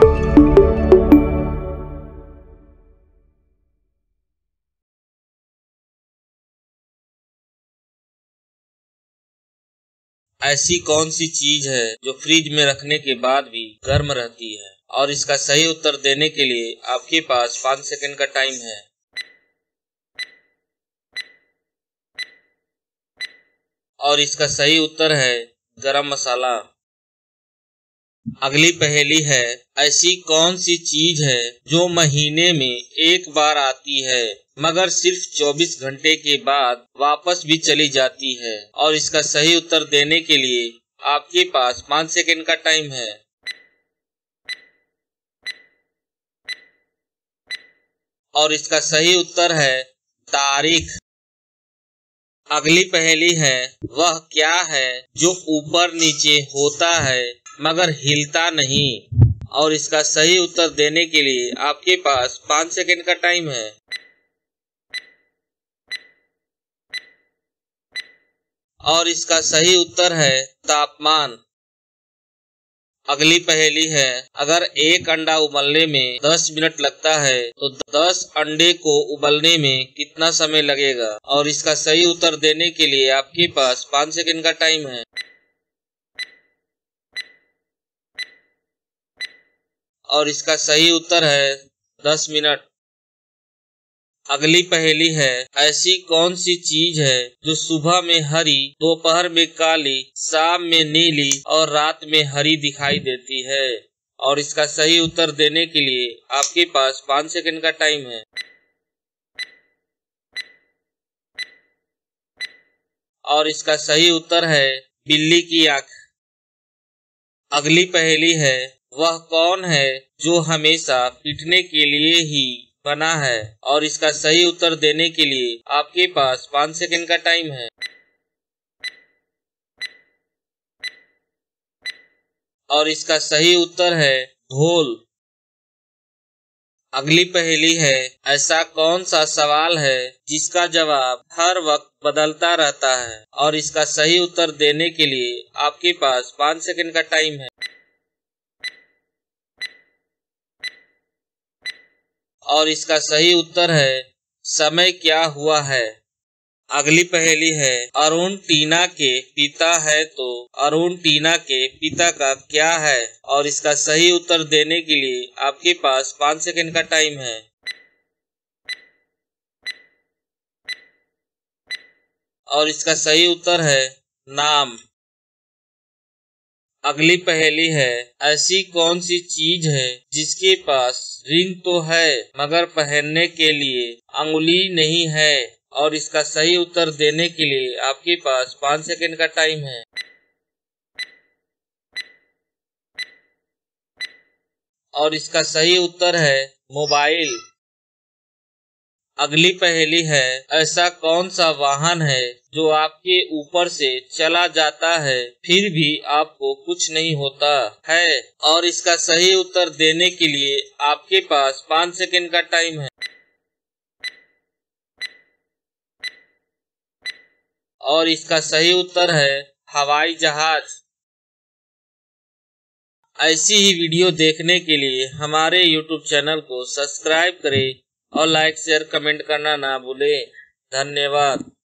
ऐसी कौन सी चीज है जो फ्रिज में रखने के बाद भी गर्म रहती है? और इसका सही उत्तर देने के लिए आपके पास 5 सेकंड का टाइम है। और इसका सही उत्तर है गरम मसाला। अगली पहेली है, ऐसी कौन सी चीज है जो महीने में एक बार आती है मगर सिर्फ 24 घंटे के बाद वापस भी चली जाती है? और इसका सही उत्तर देने के लिए आपके पास 5 सेकंड का टाइम है। और इसका सही उत्तर है तारीख। अगली पहेली है, वह क्या है जो ऊपर नीचे होता है मगर हिलता नहीं? और इसका सही उत्तर देने के लिए आपके पास 5 सेकंड का टाइम है। और इसका सही उत्तर है तापमान। अगली पहेली है, अगर एक अंडा उबलने में 10 मिनट लगता है तो 10 अंडे को उबलने में कितना समय लगेगा? और इसका सही उत्तर देने के लिए आपके पास 5 सेकंड का टाइम है। और इसका सही उत्तर है 10 मिनट। अगली पहेली है, ऐसी कौन सी चीज है जो सुबह में हरी, दोपहर में काली, शाम में नीली और रात में हरी दिखाई देती है? और इसका सही उत्तर देने के लिए आपके पास 5 सेकंड का टाइम है। और इसका सही उत्तर है बिल्ली की आंख। अगली पहेली है, वह कौन है जो हमेशा पीटने के लिए ही बना है? और इसका सही उत्तर देने के लिए आपके पास 5 सेकंड का टाइम है। और इसका सही उत्तर है ढोल। अगली पहेली है, ऐसा कौन सा सवाल है जिसका जवाब हर वक्त बदलता रहता है? और इसका सही उत्तर देने के लिए आपके पास 5 सेकंड का टाइम है। और इसका सही उत्तर है समय क्या हुआ है। अगली पहेली है, अरुण टीना के पिता है तो अरुण टीना के पिता का क्या है? और इसका सही उत्तर देने के लिए आपके पास 5 सेकंड का टाइम है। और इसका सही उत्तर है नाम। अगली पहेली है, ऐसी कौन सी चीज है जिसके पास रिंग तो है मगर पहनने के लिए अंगुली नहीं है? और इसका सही उत्तर देने के लिए आपके पास 5 सेकंड का टाइम है। और इसका सही उत्तर है मोबाइल। अगली पहेली है, ऐसा कौन सा वाहन है जो आपके ऊपर से चला जाता है फिर भी आपको कुछ नहीं होता है? और इसका सही उत्तर देने के लिए आपके पास 5 सेकंड का टाइम है। और इसका सही उत्तर है हवाई जहाज। ऐसी ही वीडियो देखने के लिए हमारे YouTube चैनल को सब्सक्राइब करें और लाइक शेयर कमेंट करना ना भूलें। धन्यवाद।